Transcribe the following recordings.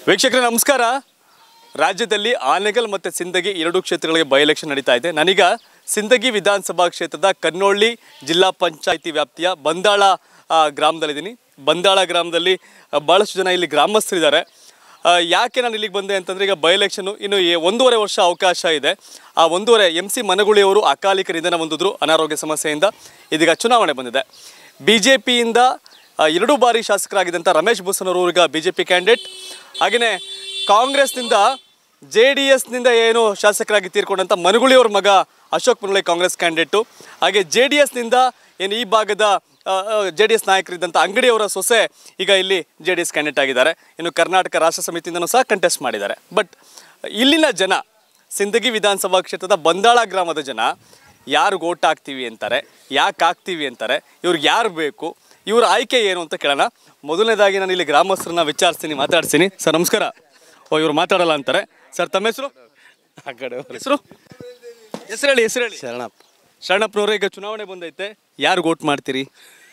ವೀಕ್ಷಕರೇ ನಮಸ್ಕಾರ. ರಾಜ್ಯದಲ್ಲಿ ಆನೇಕಲ್ ಮತ್ತು ಸಿಂದಗಿ ಎರಡು ಕ್ಷೇತ್ರಗಳಿಗೆ ಬೈ ಎಲೆಕ್ಷನ್ ನಡೀತಾ ಇದೆ. ನಾನೀಗ ಸಿಂದಗಿ ವಿಧಾನಸಭಾ ಕ್ಷೇತ್ರದ ಕನ್ನೋಳ್ಳಿ ಜಿಲ್ಲಾ ಪಂಚಾಯಿತಿ ವ್ಯಾಪ್ತಿಯ ಬಂದಾಳ ಗ್ರಾಮದಲ್ಲಿದ್ದೀನಿ. ಬಂದಾಳ ಗ್ರಾಮದಲ್ಲಿ ಭಾಳಷ್ಟು ಜನ ಇಲ್ಲಿ ಗ್ರಾಮಸ್ಥರಿದ್ದಾರೆ. ಯಾಕೆ ನಾನು ಇಲ್ಲಿಗೆ ಬಂದೆ ಅಂತಂದರೆ, ಈಗ ಬೈ ಎಲೆಕ್ಷನ್ನು ಇನ್ನು 1.5 ವರ್ಷ ಅವಕಾಶ ಇದೆ. ಆ 1.5 MC ಮನಗುಳಿಯವರು ಅಕಾಲಿಕ ನಿಧನ ಹೊಂದಿದ್ರು ಅನಾರೋಗ್ಯ ಸಮಸ್ಯೆಯಿಂದ. ಇದೀಗ ಚುನಾವಣೆ ಬಂದಿದೆ. BJPಯಿಂದ 2 ಬಾರಿ ಶಾಸಕರಾಗಿದ್ದಂಥ ರಮೇಶ್ ಬೂಸನವರು ಈಗ BJP ಕ್ಯಾಂಡಿಡೇಟ್. ಹಾಗೆಯೇ ಕಾಂಗ್ರೆಸ್ನಿಂದ JDSನಿಂದ ಏನು ಶಾಸಕರಾಗಿ ತೀರ್ಕೊಂಡಂಥ ಮನಗುಳಿಯವ್ರ ಮಗ ಅಶೋಕ್ ಮನಗುಳಿ ಕಾಂಗ್ರೆಸ್ ಕ್ಯಾಂಡಿಡೇಟು. ಹಾಗೆ JDSನಿಂದ ಏನು ಈ ಭಾಗದ JDS ನಾಯಕರಿದ್ದಂಥ ಅಂಗಡಿಯವರ ಸೊಸೆ ಈಗ ಇಲ್ಲಿ JDS ಕ್ಯಾಂಡಿಡೇಟ್ ಆಗಿದ್ದಾರೆ. ಇನ್ನು ಕರ್ನಾಟಕ ರಾಷ್ಟ್ರ ಸಮಿತಿಯಿಂದನೂ ಸಹ ಕಂಟೆಸ್ಟ್ ಮಾಡಿದ್ದಾರೆ. ಬಟ್ ಇಲ್ಲಿನ ಜನ, ಸಿಂದಗಿ ವಿಧಾನಸಭಾ ಕ್ಷೇತ್ರದ ಬಂದಾಳ ಗ್ರಾಮದ ಜನ ಯಾರು ಓಟ್ ಹಾಕ್ತೀವಿ ಅಂತಾರೆ, ಯಾಕೆ ಹಾಕ್ತೀವಿ ಅಂತಾರೆ, ಇವ್ರಿಗೆ ಯಾರು ಬೇಕು, ಇವ್ರ ಆಯ್ಕೆ ಏನು ಅಂತ ಕೇಳೋಣ. ಮೊದಲನೇದಾಗಿ ನಾನು ಇಲ್ಲಿ ಗ್ರಾಮಸ್ಥರನ್ನ ವಿಚಾರಿಸ್ತೀನಿ, ಮಾತಾಡ್ತೀನಿ. ಸರ್ ನಮಸ್ಕಾರ. ಇವ್ರು ಮಾತಾಡಲ್ಲ ಅಂತಾರೆ. ಸರ್ ತಮ್ಮ ಹೆಸರು? ಆ ಕಡೆ ಹೆಸರು ಹೇಳಿ. ಶರಣಪ್ಪನವ್ರೆ, ಈಗ ಚುನಾವಣೆ ಬಂದೈತೆ, ಯಾರು ಓಟ್ ಮಾಡ್ತೀರಿ?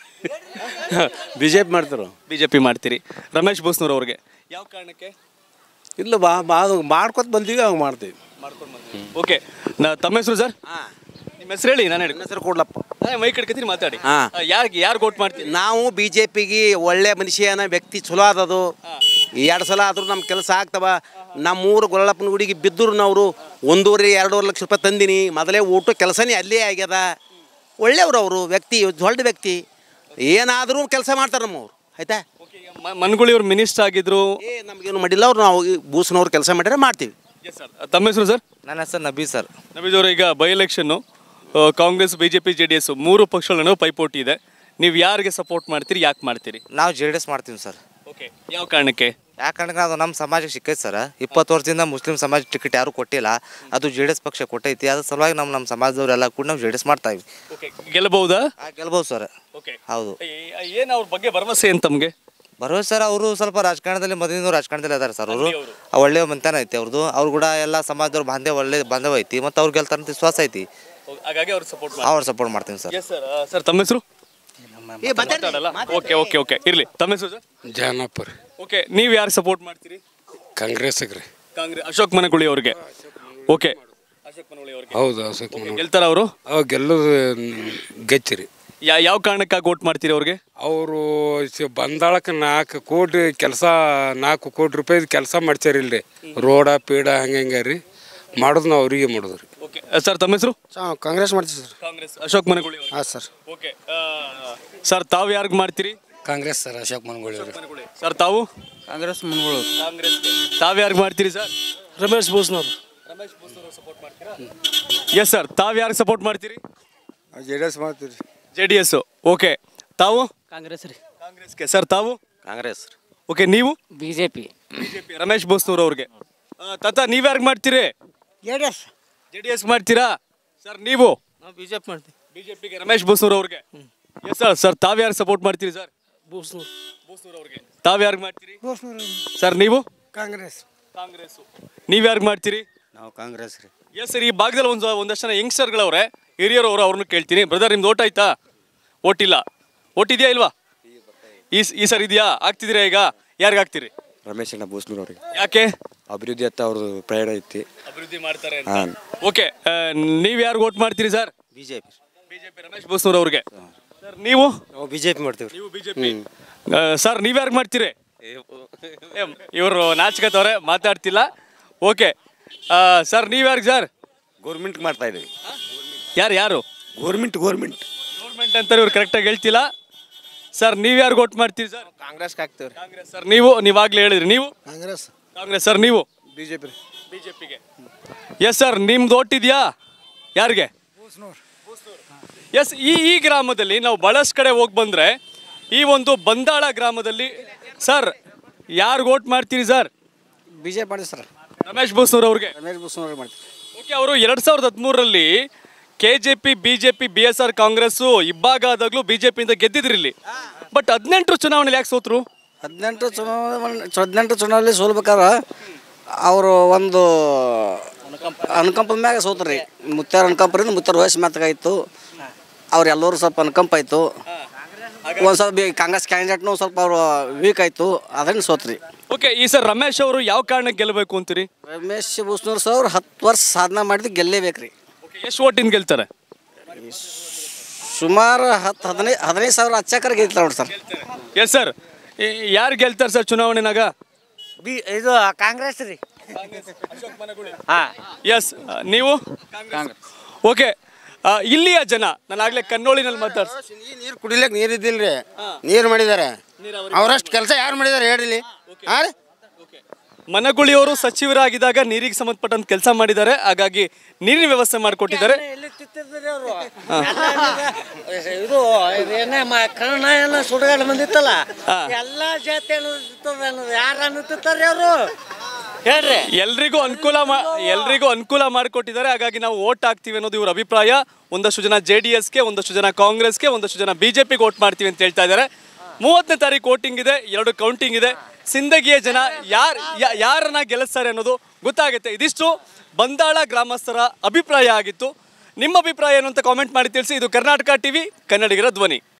BJP ಮಾಡ್ತೀರಿ. ರಮೇಶ್ ಬೂಸ್ನವ್ರು ಅವ್ರಿಗೆ ಯಾವ ಕಾರಣಕ್ಕೆ? ಇಲ್ಲ ಮಾಡ್ಕೊತ ಬಂದೀವಿ, ಅವಾಗ ಮಾಡ್ತೀವಿ. ಓಕೆ. ತಮ್ಮ ಹೆಸರು ಸರ್? ನಿಮ್ಮ ಹೆಸರು ಹೇಳಿ. ನಾನು ನನ್ನ ಹೆಸರು ಕೊಡ್ಲಪ್ಪ. ಮೈ ಕಡ್ಕತೀನಿ, ಮಾತಾಡಿ. ಯಾರು ಓಟ್ ಮಾಡ್ತೀವಿ? ನಾವು BJPಗೆ ಒಳ್ಳೆ ಮನುಷ್ಯನ ವ್ಯಕ್ತಿ ಚಲೋ ಆದದು. 2 ಸಲ ಆದರೂ ನಮ್ಮ ಕೆಲಸ ಆಗ್ತವ. ನಮ್ಮೂರು ಗೊಲ್ಲಪ್ಪನ ಗುಡಿಗೆ ಬಿದ್ದರು ನಾವು 1.5-2 ಲಕ್ಷ ರೂಪಾಯಿ ತಂದಿನಿ. ಮೊದಲೇ ಊಟ ಕೆಲಸನೇ ಅಲ್ಲೇ ಆಗ್ಯದ. ಒಳ್ಳೆಯವ್ರು ಅವರು, ವ್ಯಕ್ತಿ ದೊಡ್ಡ ವ್ಯಕ್ತಿ, ಏನಾದರೂ ಕೆಲಸ ಮಾಡ್ತಾರೆ ನಮ್ಮವ್ರು. ಆಯ್ತಾ? ಮನಗುಳಿ ಅವ್ರು ಮಿನಿಸ್ಟರ್ ಆಗಿದ್ರು. ನಮಗೇನು ಮಾಡಿಲ್ಲ, ಅವ್ರು ನಾವು ಬೂಸ್ನವ್ರು ಕೆಲಸ ಮಾಡಿದ್ರೆ ಮಾಡ್ತೀವಿ. ತಮ್ಮ ಹೆಸರು ಸರ್? ನನ್ನ ಹೆಸರು ನಬೀದ್ ಸರ್. ನಬೀದ್ ಅವರು, ಈಗ ಬೈ ಎಲೆಕ್ಷನ್ನು ಕಾಂಗ್ರೆಸ್, BJP, JDS 3 ಪಕ್ಷಗಳ ನಡುವೆ ಪೈಪೋಟಿ ಇದೆ. ನೀವು ಯಾರಿಗೆ ಸಪೋರ್ಟ್ ಮಾಡ್ತೀರಿ, ಯಾಕೆ ಮಾಡ್ತೀರಿ? ನಾವು JDS ಮಾಡ್ತೀವಿ ಸರ್. ಓಕೆ. ಯಾವ ಕಾರಣಕ್ಕೆ? ಯಾಕಂದ್ರೆ ಅದು ನಮ್ಮ ಸಮಾಜಕ್ಕೆ ಸಿಕ್ಕೈತೆ ಸರ್. 20 ವರ್ಷದಿಂದ ಮುಸ್ಲಿಂ ಸಮಾಜ ಟಿಕೆಟ್ ಯಾರು ಕೊಟ್ಟಿಲ್ಲ, ಅದು JDS ಪಕ್ಷ ಕೊಟ್ಟೈತಿ. ಅದ್ರ ಸಲುವಾಗಿ ನಮ್ಮ ಸಮಾಜದವರೆಲ್ಲ ಕೂಡ ನಾವು JDS ಮಾಡ್ತಾ ಇವಿ. ಗೆಲ್ಲಬಹುದಾ? ಗೆಲ್ಬಹುದು ಸರ್. ಹೌದು. ಏನು ಅವ್ರ ಬಗ್ಗೆ ಭರವಸೆ ಏನು ತಮಗೆ? ಭರವಸೆ ಸರ್, ಅವರು ಸ್ವಲ್ಪ ರಾಜಕಾರಣದಲ್ಲಿ ಮೊದಲಿನ ರಾಜಕಾರಣದಲ್ಲಿ ಅದಾರೆ ಸರ್. ಅವರು ಒಳ್ಳೆಯ ಮಂತನ ಐತಿ ಅವ್ರದ್ದು. ಅವ್ರು ಕೂಡ ಎಲ್ಲ ಸಮಾಜದವ್ರು ಬಾಂಧವ ಐತಿ, ಮತ್ತು ಅವ್ರು ಗೆಲ್ತಾರಂತ ವಿಶ್ವಾಸ ಐತಿ. ಹಾಗಾಗಿ ಅವ್ರು ಸಪೋರ್ಟ್ ಮಾಡ್ತೀನಿ ಸರ್. ಸರ್ ತಮ್ಮ ಹೆಸರು? ಓಕೆ ಇರ್ಲಿ. ತಮ್ಮ ಹೆಸರು ಸರ್? ಜಾನಪುರ. ಓಕೆ. ನೀವು ಯಾರು ಸಪೋರ್ಟ್ ಮಾಡ್ತೀರಿ? ಕಾಂಗ್ರೆಸ್. ಅಶೋಕ್ ಮನಗುಳಿ ಅವ್ರಿಗೆ. ಓಕೆ. ಹೌದು, ಅಶೋಕ್ ಮನಗುಳಿ ಗೆಲ್ತಾರ ಅವರು? ಗೆಲ್ಲೋದು ಗೆಚ್ಚಿರಿ. ಯಾವ ಕಾರಣಕ್ಕಾಗಿ ವೋಟ್ ಮಾಡ್ತೀರಿ ಅವ್ರಿಗೆ? ಅವರು ಬಂದಾಳಕ್ಕೆ 4 ಕೋಟಿ ರೂಪಾಯಿ ಕೆಲಸ ಮಾಡ್ಸಾರಿ ಇಲ್ರಿ. ರೋಡ ಪೀಡ ಹಂಗೆ ರೀ ಮಾಡೋದು, ನಾವು ಅವರಿಗೆ ಮಾಡೋದು ರೀ. ಓಕೆ. ಸರ್ ತಮ್ಮ ಹೆಸರು? ಕಾಂಗ್ರೆಸ್ ಮಾಡ್ತೀವಿ ಸರ್. ಕಾಂಗ್ರೆಸ್, ಅಶೋಕ್ ಮನಗುಳಿ. ಹಾಂ ಸರ್. ಓಕೆ. ಸರ್ ತಾವು ಯಾರಿಗೆ ಮಾಡ್ತೀರಿ? ಕಾಂಗ್ರೆಸ್ ಸರ್, ಅಶೋಕ್ ಮನಗುಳಿ. ಸರ್ ತಾವು? ಕಾಂಗ್ರೆಸ್ ಮನಗುಳಿ. ತಾವು ಯಾರಿಗೆ ಮಾಡ್ತೀರಿ ಸರ್? ರಮೇಶ್ ಬೂಸ್ನವ್ರು. ಸಪೋರ್ಟ್ ಮಾಡ್ತೀರಾ? Yes sir. ತಾವು ಯಾರಿಗೆ ಸಪೋರ್ಟ್ ಮಾಡ್ತೀರಿ? JDS ಮಾಡ್ತೀವಿ. JDS. ಓಕೆ. ತಾವು? ಕಾಂಗ್ರೆಸ್ಗೆ. ಸರ್ ತಾವು? ಕಾಂಗ್ರೆಸ್. ಓಕೆ. ನೀವು? BJP. ರಮೇಶ್ ಬೂಸ್ನವ್ರು ಅವ್ರಿಗೆ. ತಾತ ನೀವು ಯಾರಿಗೆ ಮಾಡ್ತೀರಿ? JDS ಮಾಡ್ತೀರಾ? ಸರ್ ನೀವು? ನಾವು BJP ಮಾಡ್ತೀವಿ. BJPಗೆ, ರಮೇಶ್ ಬೂಸ್ನವ್ರು ಅವ್ರಿಗೆ. Yes sir. ಸರ್ ತಾವು ಯಾರು ಸಪೋರ್ಟ್ ಮಾಡ್ತೀರಿ ಸರ್? ಬೂಸ್ನವ್ರು ಅವ್ರಿಗೆ. ತಾವು ಯಾರಿಗೆ ಮಾಡ್ತೀರಿ? ಸರ್ ನೀವು? ಕಾಂಗ್ರೆಸ್. ನೀವು ಯಾರಿಗೆ ಮಾಡ್ತೀರಿ? ನಾವು ಕಾಂಗ್ರೆಸ್ ರೀ. Yes sir. ಈ ಭಾಗದಲ್ಲಿ ಒಂದಷ್ಟು ಜನ ಯಂಗ್ಸ್ಟರ್ಗಳವ್ರೆ, ಹಿರಿಯರವರು, ಅವ್ರನ್ನ ಕೇಳ್ತೀನಿ. ಬ್ರದರ್, ನಿಮ್ದು ಓಟ್ ಆಯ್ತಾ? ಓಟಿಲ್ಲ. ಓಟಿದೆಯಾ ಇಲ್ವಾ? ಈ ಸರ್ ಇದೆಯಾ? ಆಗ್ತಿದ್ದೀರಾ? ಈಗ ಯಾರಿಗೆ ಆಗ್ತೀರಿ? ರಮೇಶ್ ಅಣ್ಣ ಬೂಸ್ನೂರ್ ಅವ್ರಿಗೆ. ಯಾಕೆ? ಅಭಿವೃದ್ಧಿ ಅತ್ತ ಅವ್ರದ್ದು ಪ್ರಯಾಣ ಐತಿ, ಅಭಿವೃದ್ಧಿ ಮಾಡ್ತಾರೆ. ಓಕೆ. ನೀವು ಯಾರು ಓಟ್ ಮಾಡ್ತೀರಿ ಸರ್? BJP. ರಮೇಶ್ ಬೂಸ್ನೂರ್ ಅವ್ರಿಗೆ. ಸರ್ ನೀವು? ನಾವು BJP ಮಾಡ್ತೀವಿ. ನೀವು BJP. ಸರ್ ನೀವು ಯಾರಿಗೆ ಮಾಡ್ತೀರಿ? ಇವರು ನಾಚಿಕತ್ತವ್ರೆ, ಮಾತಾಡ್ತಿಲ್ಲ. ಓಕೆ. ಸರ್ ನೀವು ಯಾರಿಗೆ ಸರ್? ಗೌರ್ಮೆಂಟ್ ಮಾಡ್ತಾ ಇದ್ದೀವಿ. ಯಾರು? ಗೌರ್ಮೆಂಟ್ ಅಂತಾರೆ ಇವ್ರು, ಕರೆಕ್ಟಾಗಿ ಹೇಳ್ತಿಲ್ಲ. ಸರ್ ನೀವು ಯಾರಿಗೆ ಓಟ್ ಮಾಡ್ತೀರಿ ಸರ್? ಕಾಂಗ್ರೆಸ್ಗೆ ಹಾಕ್ತೀವಿ. ಕಾಂಗ್ರೆಸ್. ಸರ್ ನೀವಾಗಲೇ ಹೇಳಿದ್ರಿ. ನೀವು? ಕಾಂಗ್ರೆಸ್. ಸರ್ ನೀವು? BJPಗೆ. Yes sir. ನಿಮ್ದು ಓಟ್ ಇದೆಯಾ? ಯಾರಿಗೆ? ಎಸ್. ಈ ಗ್ರಾಮದಲ್ಲಿ ನಾವು ಬಹಳಷ್ಟು ಕಡೆ ಹೋಗಿ ಬಂದರೆ, ಈ ಒಂದು ಬಂದಾಳ ಗ್ರಾಮದಲ್ಲಿ ಸರ್ ಯಾರಿಗೆ ಓಟ್ ಮಾಡ್ತೀರಿ ಸರ್? BJP ಮಾಡಿ ಸರ್. ರಮೇಶ್ ಬೂಸ್ನೂರ್ ಅವ್ರಿಗೆ. ಮಾಡ್ತೀವಿ. ಓಕೆ. ಅವರು 2013ರಲ್ಲಿ KJP, BJP, BSR ಕಾಂಗ್ರೆಸ್ಸು ಇಬ್ಬಾಗ ಆದಾಗಲೂ BJPಯಿಂದ ಗೆದ್ದಿದ್ರಿ ಇಲ್ಲಿ. ಬಟ್ 18 ಚುನಾವಣೆಯಲ್ಲಿ ಯಾಕೆ ಸೋತರು? 18 ಚುನಾವಣೆಯಲ್ಲಿ ಸೋಲ್ಬೇಕಾದ್ರೆ ಅವರು ಒಂದು ಅನುಕಂಪದ ಮ್ಯಾಗ ಸೋತ್ರಿ. ಮುತ್ತಾರ ಅನುಕಂಪರಿಂದ ಮುತ್ತಾರ ವಯಸ್ಸು ಮ್ಯಾತಗಾಯಿತು. ಅವ್ರು ಎಲ್ಲರೂ ಸ್ವಲ್ಪ ಅನುಕಂಪ ಆಯಿತು. ಒಂದು ಸ್ವಲ್ಪ ಕಾಂಗ್ರೆಸ್ ಕ್ಯಾಂಡಿಡೇಟ್ನು ಸ್ವಲ್ಪ ಅವರು ವೀಕ್ ಆಯಿತು ಅದನ್ನು ಸೋತ್ರಿ. ಓಕೆ, ಈ ಸರ್ ರಮೇಶ್ ಅವರು ಯಾವ ಕಾರಣಕ್ಕೆ ಗೆಲ್ಲಬೇಕು ಅಂತೀರಿ? ರಮೇಶ್ ಬೂಸ್ನೂರ್ ಸರ್ 10 ವರ್ಷ ಸಾಧನೆ ಮಾಡಿದ್ದು ಗೆಲ್ಲೇಬೇಕ್ರಿ. ಎಷ್ಟು ಓಟಿಂದ ಗೆಲ್ತಾರೆ? ಸುಮಾರು 15 ಸಾವಿರ ಹಚ್ಚಕರ ಗೆಲ್ತಾರೆ ನೋಡಿ ಸರ್. ಎಸ್ ಸರ್, ಯಾರು ಗೆಲ್ತಾರೆ ಸರ್ ಚುನಾವಣೆನಾಗ? ಇದು ಕಾಂಗ್ರೆಸ್ ರೀ. ಹಾಂ, ಎಸ್, ನೀವು? ಓಕೆ, ಇಲ್ಲಿಯ ಜನ ನಾನು ಆಗ್ಲೇ ಕನ್ನೋಳಿನಲ್ಲಿ ನೀರು ಕುಡಿಲಿಕ್ಕೆ ನೀರು ಇದ್ದಿಲ್ರಿ, ನೀರು ಮಾಡಿದ್ದಾರೆ. ಅವರಷ್ಟು ಕೆಲಸ ಯಾರು ಮಾಡಿದ್ದಾರೆ ಹೇಳಿ? ಹಾಂ ರೀ, ಮನಗುಳಿಯವರು ಸಚಿವರಾಗಿದ್ದಾಗ ನೀರಿಗೆ ಸಂಬಂಧಪಟ್ಟಂತ ಕೆಲಸ ಮಾಡಿದ್ದಾರೆ, ಹಾಗಾಗಿ ನೀರಿನ ವ್ಯವಸ್ಥೆ ಮಾಡಿಕೊಟ್ಟಿದ್ದಾರೆ. ಇದು ಕನ್ನಡ ಏನೋ ಸುಡುಗಾಡು ಬಂದಿತ್ತಲ್ಲ, ಎಲ್ಲ ಜಾತಿ ಯಾರು ಅನ್ನುತ್ತಾರೆ ಅವರು ಹೇಳ್ರಿ. ಎಲ್ರಿಗೂ ಅನುಕೂಲ ಮಾಡಿಕೊಟ್ಟಿದ್ದಾರೆ, ಹಾಗಾಗಿ ನಾವು ಓಟ್ ಹಾಕ್ತೀವಿ ಅನ್ನೋದು ಇವ್ರ ಅಭಿಪ್ರಾಯ. ಒಂದಷ್ಟು ಜನ JDSಗೆ, ಒಂದಷ್ಟು ಜನ ಕಾಂಗ್ರೆಸ್ಗೆ, ಒಂದಷ್ಟು ಜನ BJPಗೆ ಓಟ್ ಮಾಡ್ತೀವಿ ಅಂತ ಹೇಳ್ತಾ ಇದ್ದಾರೆ. 30ನೇ ತಾರೀಕು ವೋಟಿಂಗ್ ಇದೆ, 2 ಕೌಂಟಿಂಗ್ ಇದೆ. ಸಿಂದಗಿಯ ಜನ ಯಾರನ್ನ ಗೆಲ್ಲಿಸ್ತಾರೆ ಅನ್ನೋದು ಗೊತ್ತಾಗುತ್ತೆ. ಇದಿಷ್ಟು ಬಂದಾಳ ಗ್ರಾಮಸ್ಥರ ಅಭಿಪ್ರಾಯ ಆಗಿತ್ತು. ನಿಮ್ಮ ಅಭಿಪ್ರಾಯ ಏನು ಅಂತ ಕಾಮೆಂಟ್ ಮಾಡಿ ತಿಳಿಸಿ. ಇದು ಕರ್ನಾಟಕ ಟಿವಿ, ಕನ್ನಡಿಗರ ಧ್ವನಿ.